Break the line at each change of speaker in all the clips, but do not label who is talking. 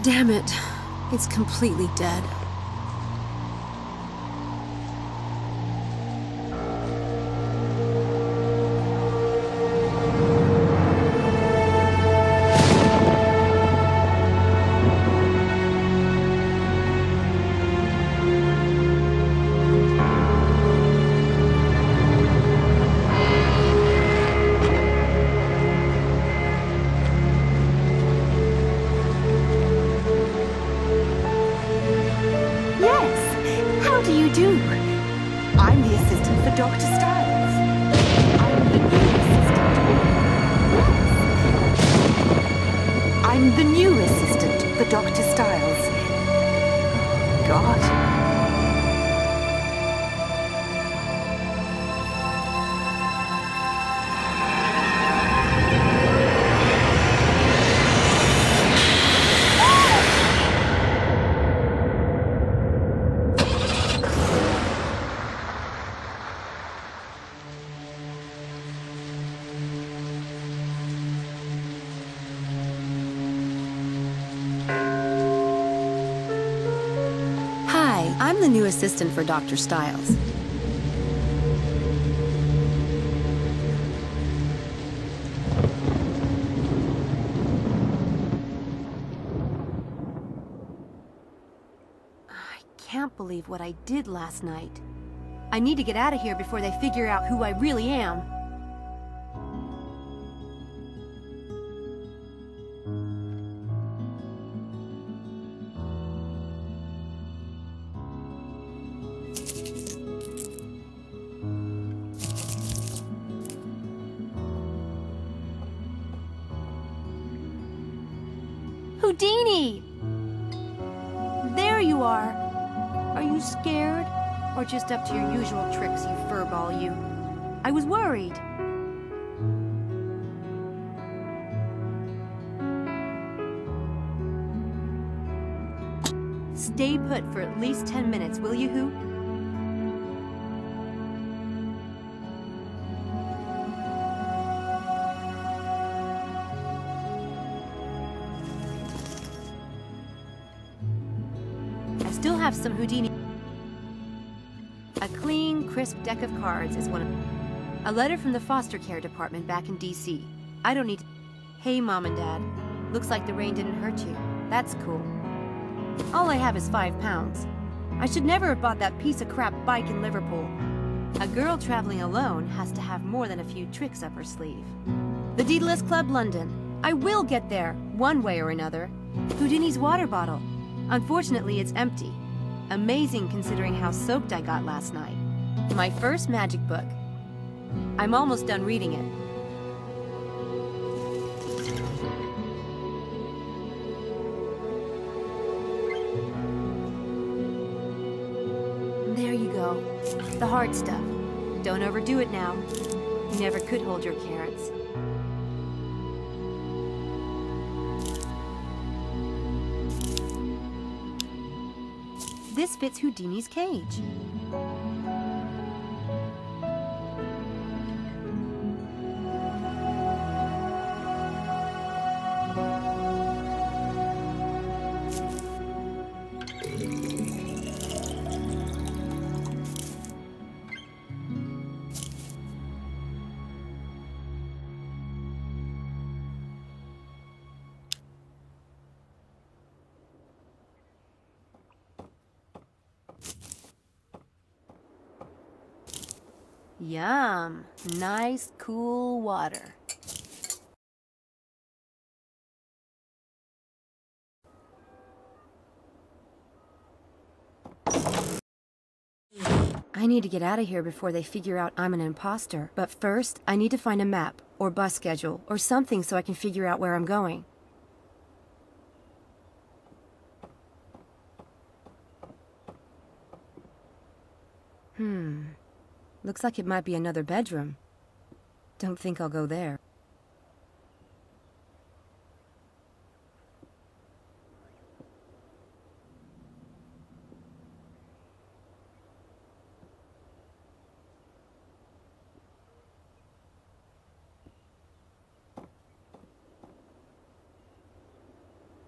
Damn it. It's completely dead.
Yes! How do you do? I'm the assistant for Dr. Styles. I'm the new assistant. Yes! I'm the new assistant for Dr. Styles. God.
Hi, I'm the new assistant for Dr. Styles. I can't believe what I did last night. I need to get out of here before they figure out who I really am. Houdini! There you are. Are you scared? Or just up to your usual tricks, you furball, you? I was worried. Stay put for at least 10 minutes, will you, Hoo? I still have some Houdini. A clean, crisp deck of cards is one of... A letter from the foster care department back in DC. I don't need... Hey, Mom and Dad. Looks like the rain didn't hurt you. That's cool. All I have is £5. I should never have bought that piece of crap bike in Liverpool. A girl traveling alone has to have more than a few tricks up her sleeve. The Daedalus Club, London. I will get there, one way or another. Houdini's water bottle. Unfortunately, it's empty. Amazing considering how soaked I got last night. My first magic book. I'm almost done reading it. There you go. The hard stuff. Don't overdo it now. You never could hold your carrots. This fits Houdini's cage. Yum. Nice, cool water. I need to get out of here before they figure out I'm an imposter. But first, I need to find a map, or bus schedule, or something so I can figure out where I'm going. Looks like it might be another bedroom. Don't think I'll go there.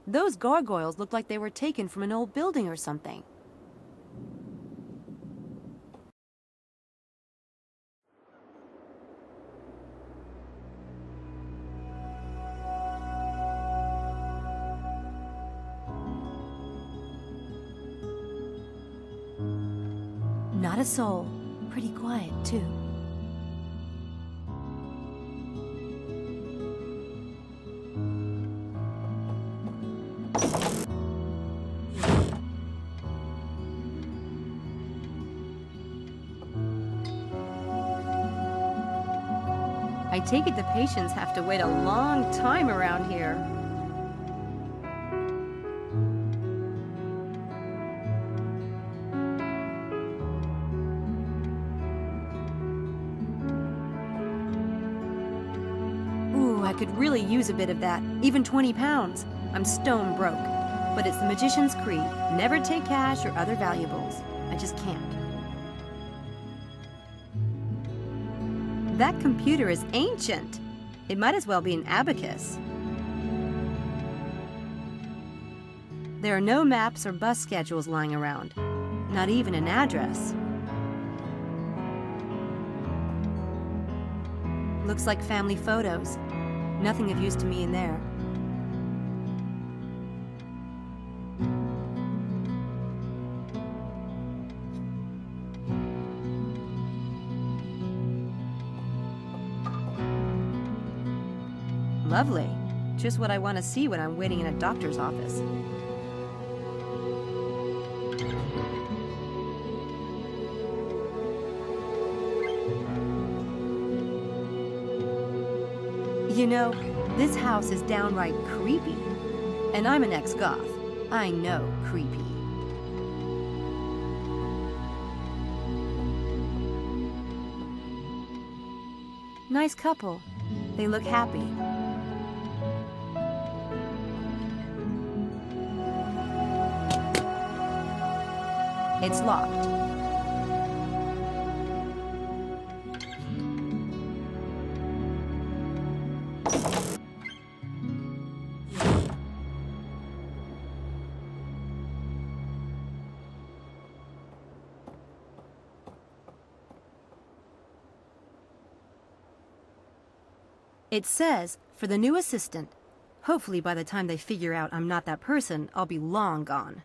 Those gargoyles look like they were taken from an old building or something. Not a soul. Pretty quiet, too. I take it the patients have to wait a long time around here. Ooh, I could really use a bit of that, even 20 pounds. I'm stone broke. But it's the magician's creed. Never take cash or other valuables. I just can't. That computer is ancient. It might as well be an abacus. There are no maps or bus schedules lying around. Not even an address. Looks like family photos. Nothing of use to me in there. Lovely. Just what I want to see when I'm waiting in a doctor's office. You know, this house is downright creepy. And I'm an ex-goth. I know creepy. Nice couple. They look happy. It's locked. It says, for the new assistant. Hopefully by the time they figure out I'm not that person, I'll be long gone.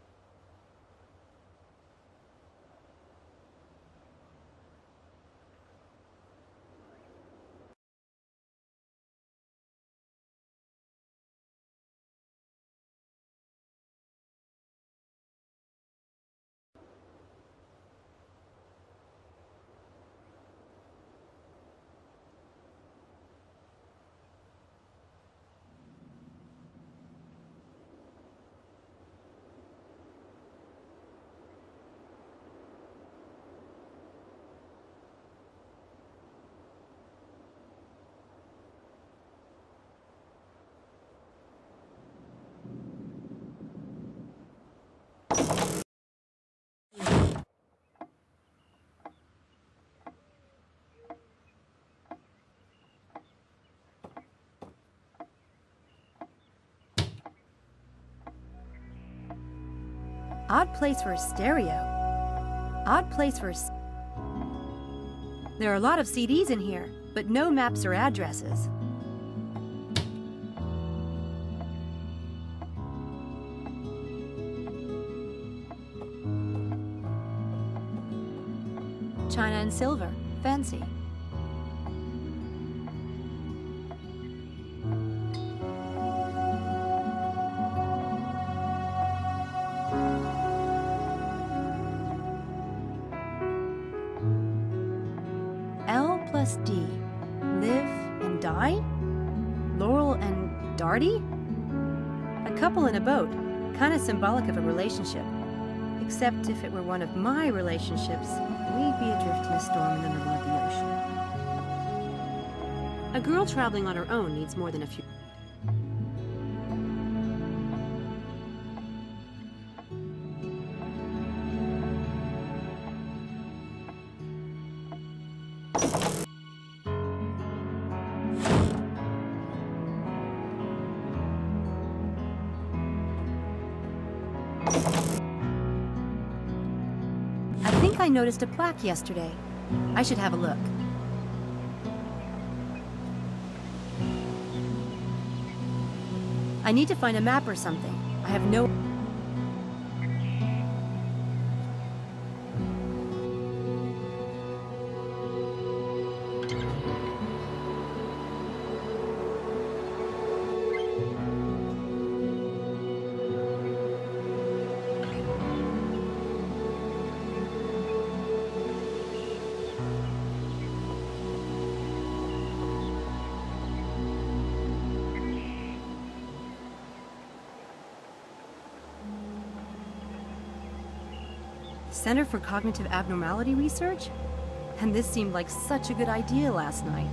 Odd place for a stereo. Odd place for a... There are a lot of CDs in here, but no maps or addresses. China and silver. Fancy. L plus D. Live and die? Laurel and Darty? A couple in a boat. Kind of symbolic of a relationship. Except if it were one of my relationships, we'd be adrift in a storm in the middle of the ocean. A girl traveling on her own needs more than a few... think I noticed a plaque yesterday. I should have a look. I need to find a map or something. I have no... Center for Cognitive Abnormality Research? And this seemed like such a good idea last night.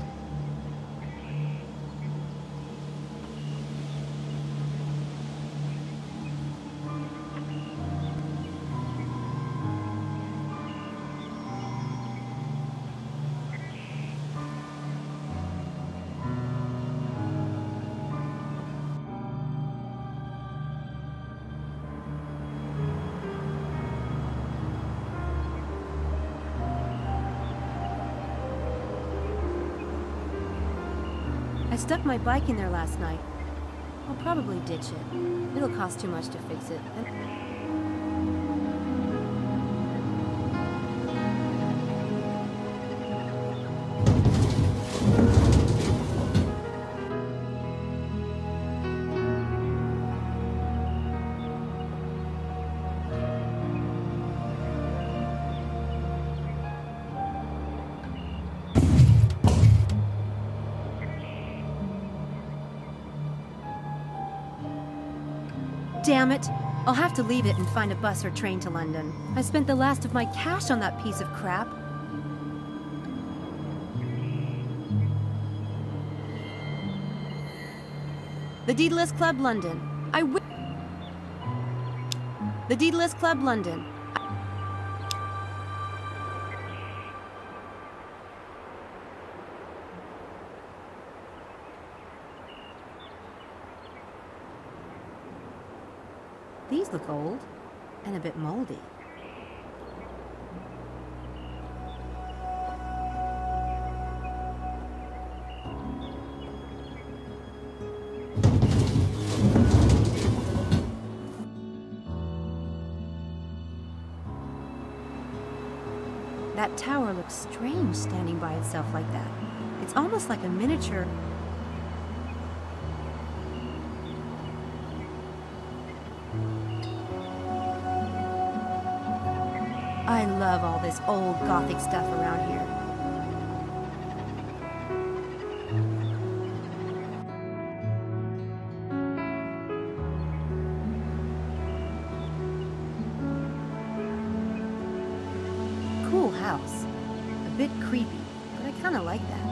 I stuck my bike in there last night. I'll probably ditch it. It'll cost too much to fix it. Damn it! I'll have to leave it and find a bus or train to London. I spent the last of my cash on that piece of crap. The Daedalus Club, London. The Daedalus Club, London. These look old and a bit moldy. That tower looks strange standing by itself like that. It's almost like a miniature. I love all this old Gothic stuff around here. Cool house. A bit creepy, but I kinda like that.